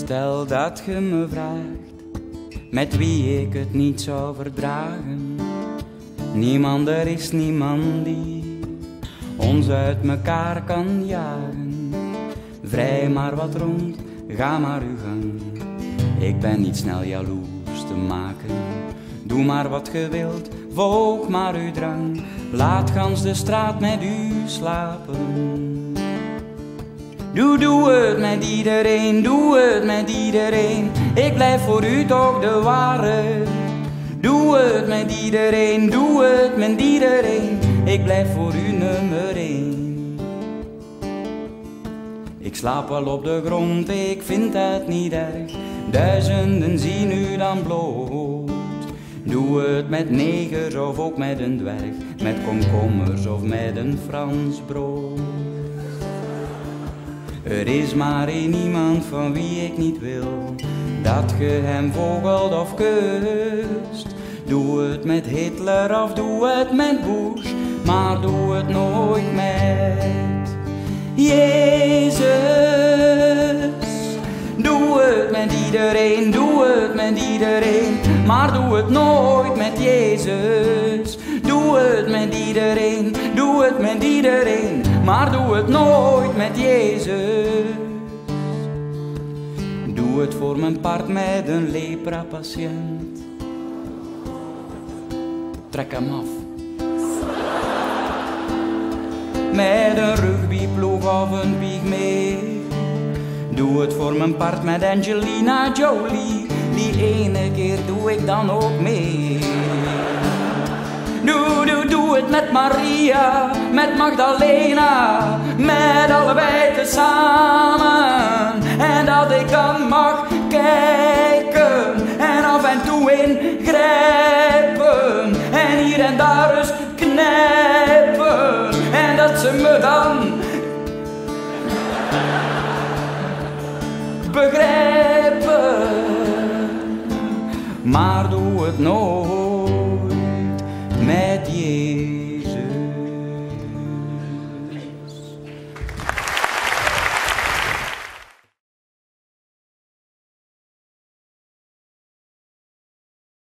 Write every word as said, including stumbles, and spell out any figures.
Stel dat je me vraagt met wie ik het niet zou verdragen. Niemand, er is niemand die ons uit mekaar kan jagen. Vrij maar wat rond, ga maar uw gang. Ik ben niet snel jaloers te maken. Doe maar wat ge wilt, volg maar uw drang. Laat gans de straat met u slapen. Doe, doe het met iedereen, doe het met iedereen. Ik blijf voor u toch de ware. Doe het met iedereen, doe het met iedereen. Ik blijf voor u nummer één. Ik slaap wel op de grond, ik vind het niet erg. Duizenden zien u dan bloot. Doe het met negers of ook met een dwerg. Met komkommers of met een Frans brood. Er is maar één iemand van wie ik niet wil dat ge hem vogelt of kust. Doe het met Hitler of doe het met Bush, maar doe het nooit met Jezus. Doe het met iedereen, doe het met iedereen, maar doe het nooit met Jezus. Doe het met iedereen, doe het met iedereen, maar doe het nooit met Jezus. Doe het voor mijn part met een lepra-patiënt. Trek hem af. Met een rugbyploeg of een pygmee. Doe het voor mijn part met Angelina Jolie. Die ene keer doe ik dan ook mee. Doe, doe, doe het met Maria, met Magdalena, met allebei tezamen. En dat ik dan mag kijken en af en toe ingrijpen. En hier en daar eens knijpen. En dat ze me dan begrijpen. Maar doe het nooit met je.